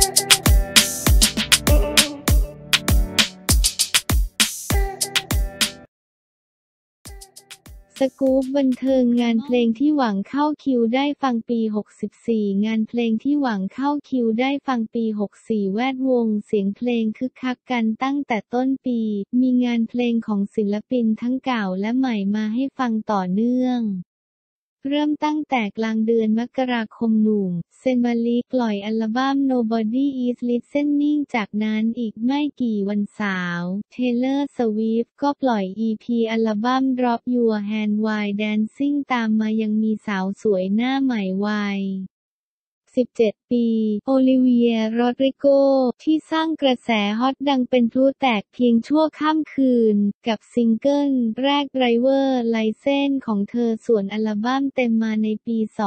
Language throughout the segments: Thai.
สกู๊ปบันเทิงงานเพลงที่หวังเข้าคิวได้ฟังปี64งานเพลงที่หวังเข้าคิวได้ฟังปี64แวดวงเสียงเพลงคึกคักกันตั้งแต่ต้นปีมีงานเพลงของศิลปินทั้งเก่าและใหม่มาให้ฟังต่อเนื่องเริ่มตั้งแต่กลางเดือนมกราคมหนุ่มเซนมาลิปล่อยอัลบั้ม Nobody Is Listening จากนั้นอีกไม่กี่วันสาวเทย์เลอร์สวิฟต์ก็ปล่อย EP อัลบั้ม Drop Your Hand While Dancing ตามมายังมีสาวสวยหน้าใหม่วัย17 ปีโอลิเวียโรดริโกที่สร้างกระแสฮอตดังเป็นพลุแตกเพียงชั่วข้ามคืนกับซิงเกิลแรก Driver License ของเธอส่วนอัลบั้มเต็มมาในปี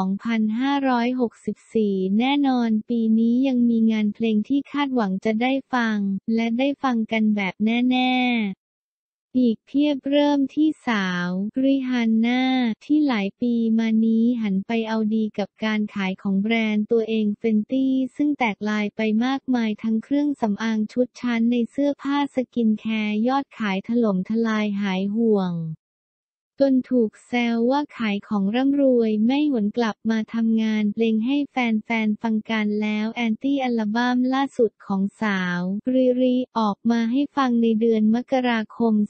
2564 แน่นอนปีนี้ยังมีงานเพลงที่คาดหวังจะได้ฟังและได้ฟังกันแบบแน่ๆอีกเพียบเริ่มที่สาวริฮานน่าที่หลายปีมานี้หันไปเอาดีกับการขายของแบรนด์ตัวเองเฟนตี้ซึ่งแตกลายไปมากมายทั้งเครื่องสำอางชุดชั้นในเสื้อผ้าสกินแคร์ยอดขายถล่มทลายหายห่วงจนถูกแซวว่าขายของร่ำรวยไม่หวนกลับมาทำงานเพลงให้แฟนๆฟังกันแล้วแอนตี้อัลบั้มล่าสุดของสาวริริออกมาให้ฟังในเดือนมกราคม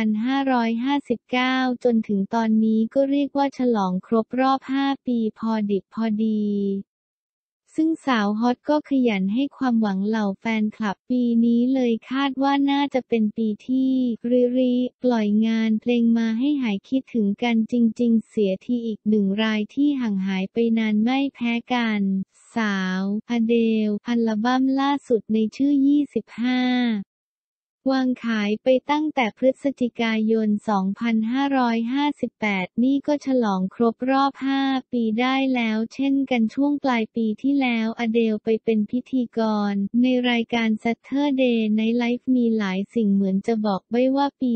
2559 จนถึงตอนนี้ก็เรียกว่าฉลองครบรอบ 5 ปีพอดิบพอดีซึ่งสาวฮอตก็ขยันให้ความหวังเหล่าแฟนคลับปีนี้เลยคาดว่าน่าจะเป็นปีที่ริริปล่อยงานเพลงมาให้หายคิดถึงกันจริงๆเสียทีอีกหนึ่งรายที่ห่างหายไปนานไม่แพ้กันสาวอเดลอัลบั้มล่าสุดในชื่อ 25วางขายไปตั้งแต่พฤศจิกายน 2558 นี่ก็ฉลองครบรอบ 5 ปีได้แล้วเช่นกันช่วงปลายปีที่แล้วอเดลไปเป็นพิธีกรในรายการ Saturday Night Live มีหลายสิ่งเหมือนจะบอกไว้ว่าปี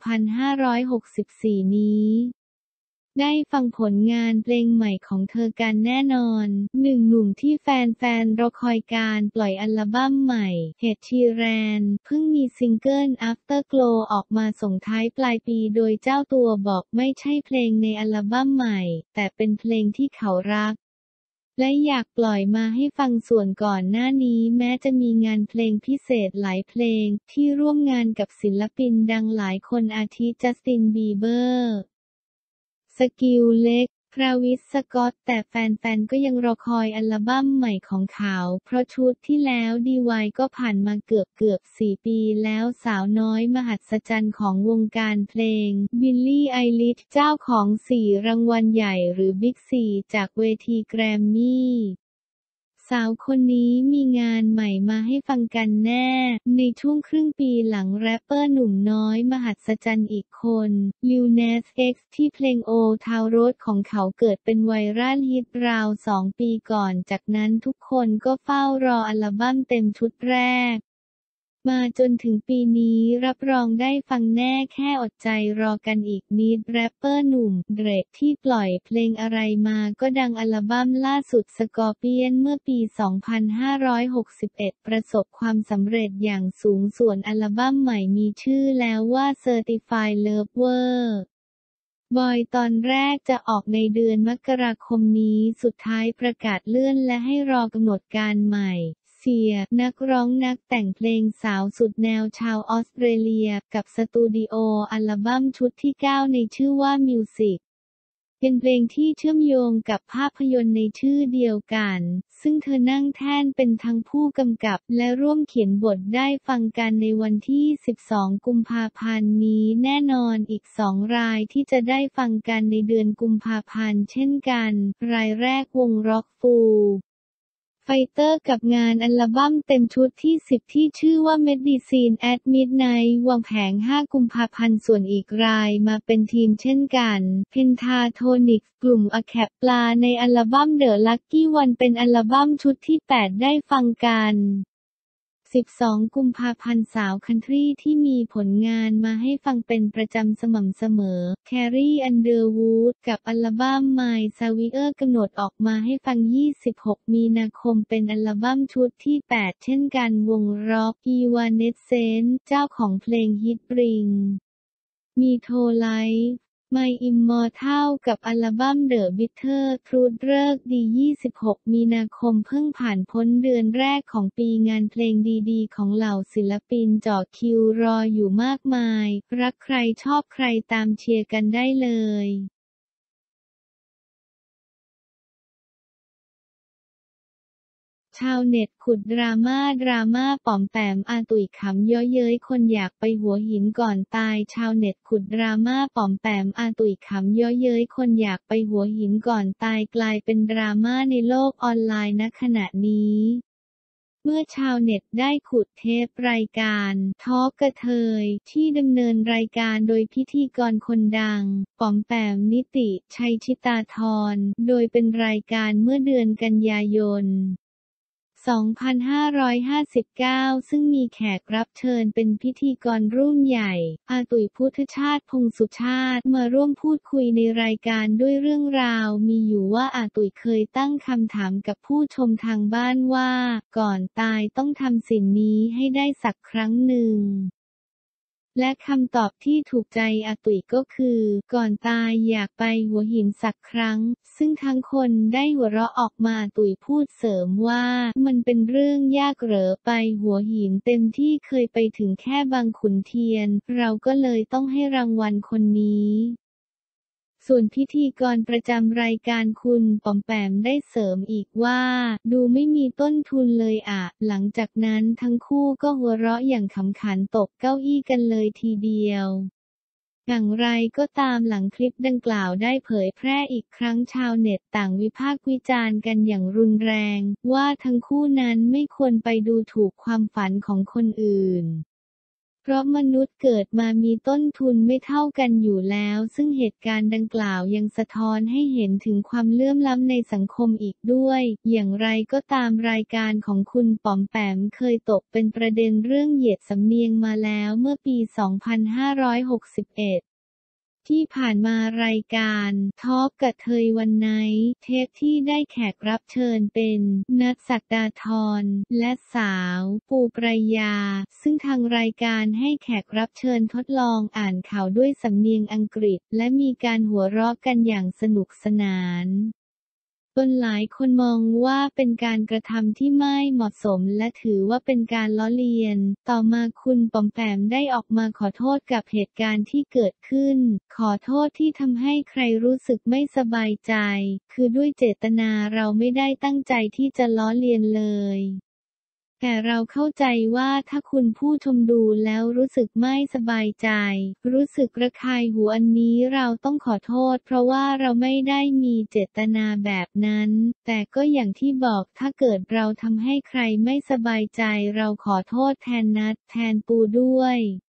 2564 นี้ได้ฟังผลงานเพลงใหม่ของเธอกันแน่นอนหนึ่งหนุ่มที่แฟนๆรอคอยการปล่อยอัลบั้มใหม่เฮดชีแรนเพิ่งมีซิงเกิล Afterglow ออกมาส่งท้ายปลายปีโดยเจ้าตัวบอกไม่ใช่เพลงในอัลบั้มใหม่แต่เป็นเพลงที่เขารักและอยากปล่อยมาให้ฟังส่วนก่อนหน้านี้แม้จะมีงานเพลงพิเศษหลายเพลงที่ร่วมงานกับศิลปินดังหลายคนอาทิจัสตินบีเบอร์สกิลเล็กทราวิส สก็อตแต่แฟนๆก็ยังรอคอยอัลบั้มใหม่ของเขาเพราะชุดที่แล้วดีวายก็ผ่านมาเกือบ4 ปีแล้วสาวน้อยมหัศจรรย์ของวงการเพลงบิลลี่ไอลิชเจ้าของ4รางวัลใหญ่หรือบิ๊กซีจากเวทีแกรมมี่สาวคนนี้มีงานใหม่มาให้ฟังกันแน่ในช่วงครึ่งปีหลังแรปเปอร์หนุ่มน้อยมหัศจรรย์อีกคนลิว เนส เอ็กซ์ที่เพลงโอทาวโรดของเขาเกิดเป็นไวรัลฮิตราว2 ปีก่อนจากนั้นทุกคนก็เฝ้ารออัลบั้มเต็มชุดแรกมาจนถึงปีนี้รับรองได้ฟังแน่แค่อดใจรอกันอีกนิดแรปเปอร์หนุ่มเดรกที่ปล่อยเพลงอะไรมาก็ดังอัลบั้มล่าสุดสกอร์เปียนเมื่อปี 2561 ประสบความสำเร็จอย่างสูงส่วนอัลบั้มใหม่มีชื่อแล้วว่า Certified Loverบอยตอนแรกจะออกในเดือนมกราคมนี้สุดท้ายประกาศเลื่อนและให้รอกำหนดการใหม่เสียนักร้องนักแต่งเพลงสาวสุดแนวชาวออสเตรเลียกับสตูดิโออัลบั้มชุดที่ 9 ในชื่อว่า Music เป็นเพลงที่เชื่อมโยงกับภาพยนตร์ในชื่อเดียวกันซึ่งเธอนั่งแท่นเป็นทั้งผู้กำกับและร่วมเขียนบทได้ฟังกันในวันที่ 12 กุมภาพันธ์นี้แน่นอนอีก2 รายที่จะได้ฟังกันในเดือนกุมภาพันธ์เช่นกันรายแรกวงร็อกฟูลไฟเตอร์กับงานอัลบั้มเต็มชุดที่ 10 ที่ชื่อว่า Medicine at Midnight วางแผง 5 กุมภาพันธ์ส่วนอีกรายมาเป็นทีมเช่นกัน Pentatonix กลุ่มอะแคปปลาในอัลบั้ม The Lucky One เป็นอัลบั้มชุดที่ 8 ได้ฟังกัน 12 กุมภาพันธ์สาวคันทรีที่มีผลงานมาให้ฟังเป็นประจำสม่ำเสมอแครีอันเดอร์วูดกับอัลบั้ม My Savior กำหนดออกมาให้ฟัง 26 มีนาคมเป็นอัลบั้มชุดที่ 8 เช่นกันวงร็อก Evanescence เจ้าของเพลงฮิต Bring Me to Life My Immortal กับอัลบั้ม The Bitter Truth ฤกษ์ดี 26 มีนาคมเพิ่งผ่านพ้นเดือนแรกของปีงานเพลงดีๆของเหล่าศิลปินจ่อคิวรออยู่มากมายรักใครชอบใครตามเชียร์กันได้เลยชาวเน็ตขุดดราม่าป๋อมแปมอาตุ๋ยขำเยาะเย้ยคนอยากไปหัวหินก่อนตายชาวเน็ตขุดดราม่าป๋อมแปมอาตุ๋ยขำเยาะเย้ยคนอยากไปหัวหินก่อนตายกลายเป็นดราม่าในโลกออนไลน์ณขณะนี้เมื่อชาวเน็ตได้ขุดเทปรายการทอล์กกระเทยที่ดำเนินรายการโดยพิธีกรคนดังป๋อมแปมนิติชัยชิตาธรโดยเป็นรายการเมื่อเดือนกันยายน2559 ซึ่งมีแขกรับเชิญเป็นพิธีกรรุ่นใหญ่อาตุ๋ยพุทธชาติพงษ์สุชาติมาร่วมพูดคุยในรายการด้วยเรื่องราวมีอยู่ว่าอาตุ๋ยเคยตั้งคำถามกับผู้ชมทางบ้านว่าก่อนตายต้องทำสิ่งนี้ให้ได้สักครั้งหนึ่งและคำตอบที่ถูกใจอาตุ๋ยก็คือก่อนตายอยากไปหัวหินสักครั้งซึ่งทั้งคนได้หัวเราะออกมาอาตุ๋ยพูดเสริมว่ามันเป็นเรื่องยากเหรอไปหัวหินเต็มที่เคยไปถึงแค่บางขุนเทียนเราก็เลยต้องให้รางวัลคนนี้ส่วนพิธีกรประจำรายการคุณป๋อมแปมได้เสริมอีกว่าดูไม่มีต้นทุนเลยอะหลังจากนั้นทั้งคู่ก็หัวเราะอย่างขำขันตกเก้าอี้กันเลยทีเดียวอย่างไรก็ตามหลังคลิปดังกล่าวได้เผยแพร่อีกครั้งชาวเน็ตต่างวิพากษ์วิจารณ์กันอย่างรุนแรงว่าทั้งคู่นั้นไม่ควรไปดูถูกความฝันของคนอื่นเพราะมนุษย์เกิดมามีต้นทุนไม่เท่ากันอยู่แล้วซึ่งเหตุการณ์ดังกล่าวยังสะท้อนให้เห็นถึงความเหลื่อมล้ำในสังคมอีกด้วยอย่างไรก็ตามรายการของคุณป๋อมแปมเคยตกเป็นประเด็นเรื่องเหยียดสำเนียงมาแล้วเมื่อปี 2561ที่ผ่านมารายการทอล์กกระเทยวันไนท์เทปที่ได้แขกรับเชิญเป็นนัทศักดาธรและสาวปูปรายาซึ่งทางรายการให้แขกรับเชิญทดลองอ่านข่าวด้วยสำเนียงอังกฤษและมีการหัวเราะกันอย่างสนุกสนานจนหลายคนมองว่าเป็นการกระทำที่ไม่เหมาะสมและถือว่าเป็นการล้อเลียนต่อมาคุณป๋อมแปมได้ออกมาขอโทษกับเหตุการณ์ที่เกิดขึ้นขอโทษที่ทำให้ใครรู้สึกไม่สบายใจคือด้วยเจตนาเราไม่ได้ตั้งใจที่จะล้อเลียนเลยแต่เราเข้าใจว่าถ้าคุณผู้ชมดูแล้วรู้สึกไม่สบายใจรู้สึกระคายหูอันนี้เราต้องขอโทษเพราะว่าเราไม่ได้มีเจตนาแบบนั้นแต่ก็อย่างที่บอกถ้าเกิดเราทำให้ใครไม่สบายใจเราขอโทษแทนนัทแทนปูด้วย